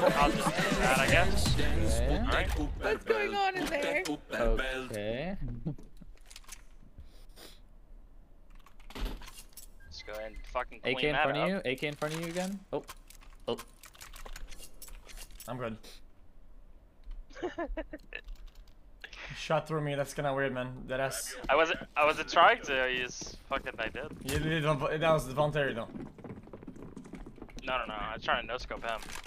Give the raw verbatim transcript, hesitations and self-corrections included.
I'll just do that, I guess. Okay. Alright. What's going on in there? Okay. Let's go ahead and fucking clean A K in that front up. of you. A K in front of you again. Oh. Oh. I'm good. Shot through me. That's kind of weird, man. That ass. I wasn't. I wasn't trying to. You just fucking. I did. You did. That was voluntary though. No, no, no. I was trying to no scope him.